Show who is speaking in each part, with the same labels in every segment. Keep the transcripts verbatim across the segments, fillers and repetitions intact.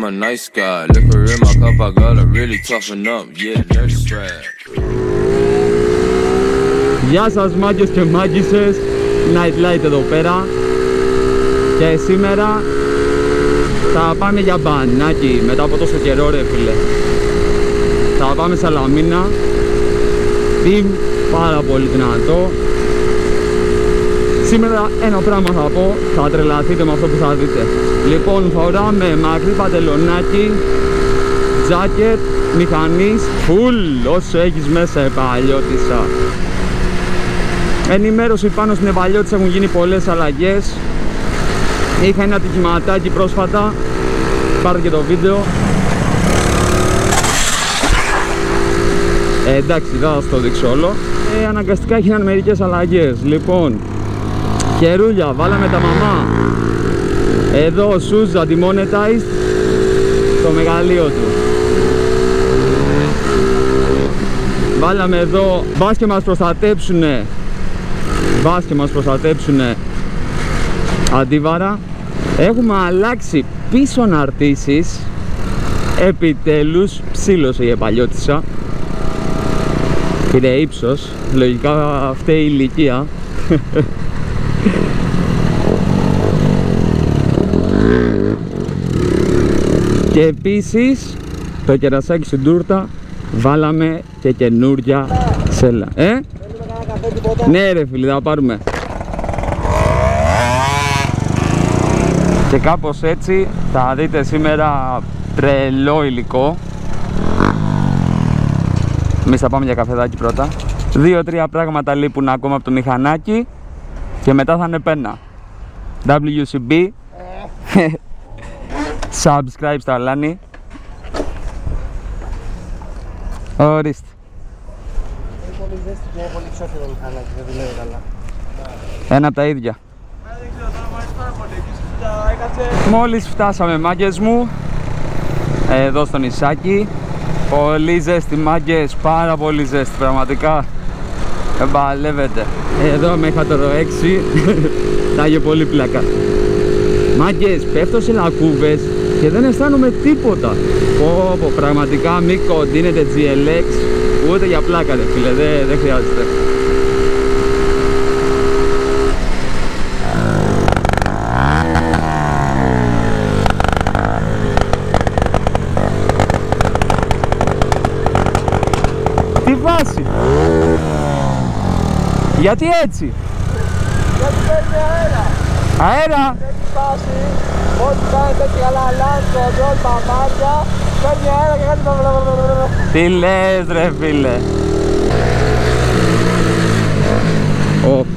Speaker 1: a nice guy. Liquor in my cup, I gotta really toughen up. Yeah, nurse strap.
Speaker 2: Γεια σας μάγκες και μάγκισσες, Nightlight εδώ πέρα. Και σήμερα θα πάμε για μπανάκι μετά από τόσο καιρό ρε φίλε. Θα πάμε Σαλαμίνα. Τι πάρα πολύ δυνατό. Σήμερα ένα πράγμα θα πω, θα τρελαθείτε με αυτό που θα δείτε. Λοιπόν, φοράμε μακρύ παντελονάκι, τζάκετ, μηχανής, full όσο έχεις μέσα Επαλιώτισσα. Ενημέρωση πάνω στην Επαλιώτισσα, έχουν γίνει πολλές αλλαγές. Είχα ένα ατυχηματάκι πρόσφατα, πάρτε και το βίντεο. Ε, εντάξει, δεν θα σας το δείξω όλο. Ε, αναγκαστικά έγιναν μερικές αλλαγές. Λοιπόν, χερούλια, βάλαμε τα μαμά. Εδώ ο Σούζα demonetized το μεγαλείο του. Βάλαμε εδώ, μπας και μας προστατέψουνε. Μπας και μας προστατέψουνε αντίβαρα. Έχουμε αλλάξει πίσω αναρτήσεις. Επιτέλους ψήλωσε η Επαλιώτισσα. Πήρε ύψος, λογικά φταίει η ηλικία. Και επίσης το κερασάκι στην τούρτα βάλαμε και καινούρια σέλα. Ε? Ναι ρε φίλοι, θα πάρουμε. Και κάπως έτσι θα δείτε σήμερα τρελό υλικό. Εμείς θα πάμε για καφεδάκι πρώτα. Δύο-τρία πράγματα λείπουν ακόμα από το μηχανάκι και μετά θα είναι πένα. ντάμπλιου σι μπι Subscribe στο αλάνι. Ορίστε.
Speaker 3: Είναι πολύ ζέστη και είναι πολύ ξόφιο το μηχανάκι, δεν δουλεύει καλά.
Speaker 2: Ένα από τα ίδια. Μόλις φτάσαμε μάγκες μου, εδώ στο νησάκι. Πολύ ζέστη μάγκες, πάρα πολύ ζέστη πραγματικά. Εμπαλεύεται. Εδώ με είχα το έξι. Θα είχε πολύ πλάκα. Μάγκες, πέφτω σε λακκούβες και δεν αισθάνομαι τίποτα. Πω πω, πραγματικά μη κοντίνετε τζι ελ εξ ούτε για πλάκα ρε φίλε, δεν, δεν χρειάζεται. Τι βάση! Γιατί έτσι!
Speaker 3: Γιατί παίρνει αέρα!
Speaker 2: Αέρα!
Speaker 3: Έχει φτάσει, ό,τι κάνει τέτοια καλά λάθο, όλοι τα μάτια, παίρνει αέρα και κάνει...
Speaker 2: Τι λες ρε φίλε! Oh.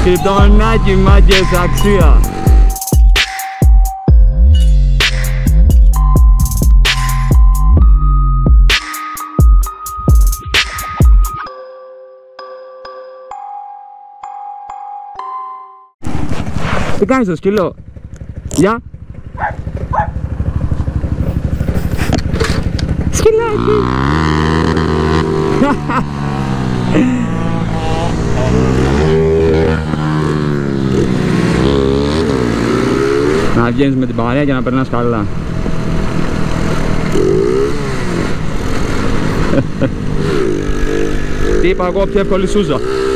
Speaker 2: Κρυπτονάκι μάγκες, αξία. Τι κάνεις το σκύλο? Γεια. Σκυλάκι. Να βγαίνεις με την παρέα και να περνάς καλά. Τι είπα εγώ, πιο εύκολη σούζα.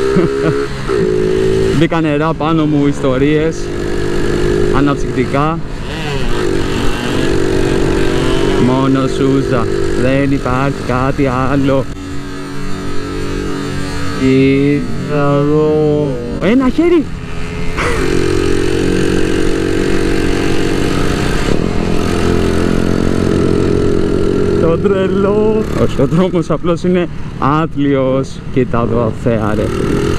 Speaker 2: Μπήκα νερά πάνω μου, ιστορίες, αναψυκτικά. Μόνο σούζα, δεν υπάρχει κάτι άλλο. Κοίταρο. Ένα χέρι. Το τρελό. Όχι, ο δρόμος απλώς είναι άθλιος. Κοίτα εδώ, θέα ρε.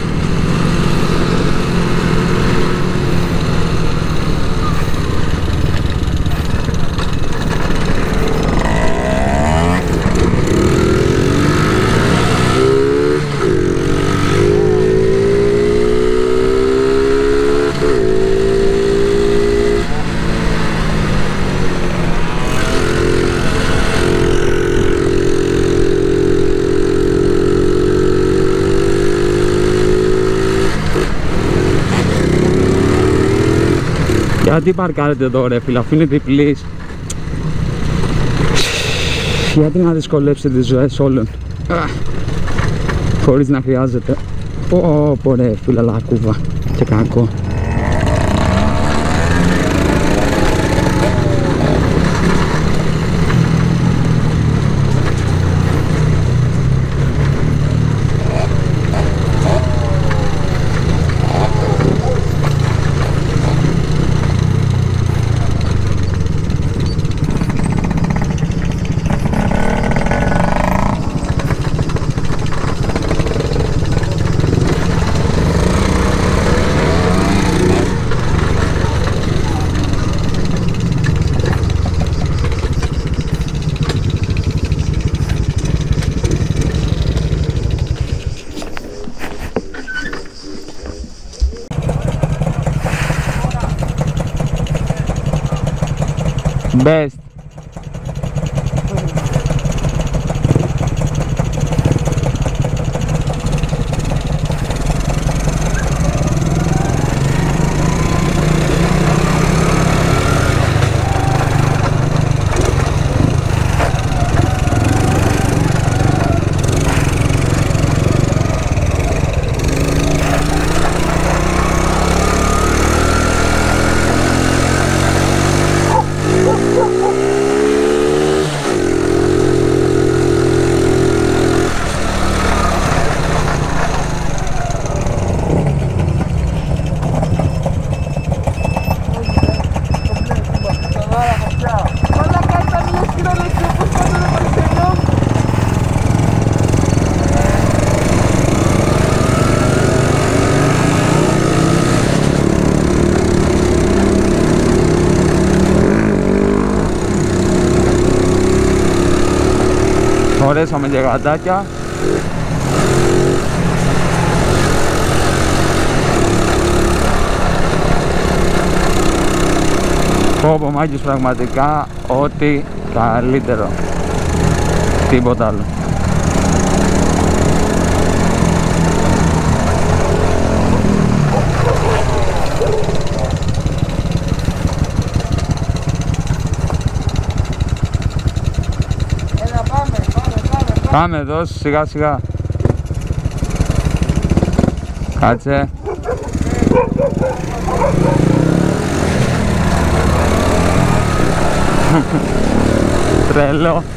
Speaker 2: Γιατί παρκάρετε εδώ ρε φίλε, αφού είναι διπλής? Γιατί να δυσκολέψετε τις ζωές όλων χωρίς να χρειάζεται? Πω πω ρε φίλε, λακκούβα και κακό. Best. Χωρέσαμε και γαντάκια. Πω πω μάγκες, πραγματικά ό,τι καλύτερο. Τίποτα άλλο. Πάμε εδώ, σιγά σιγά. Κάτσε. Τρελό.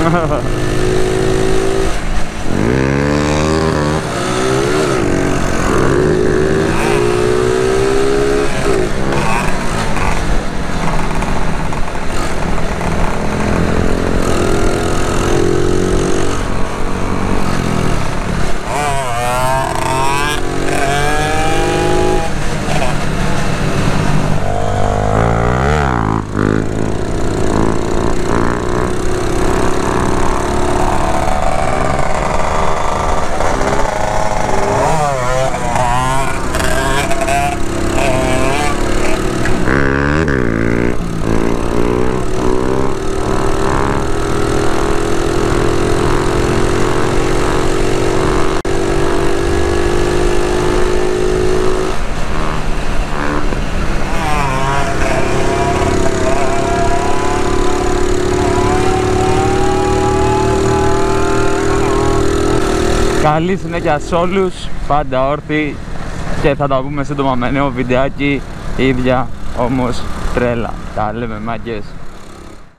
Speaker 2: Καλή συνέχεια σε όλους, πάντα όρθιοι και θα τα πούμε σύντομα με νέο βιντεάκι, ίδια όμως τρέλα. Τα λέμε μάγκες.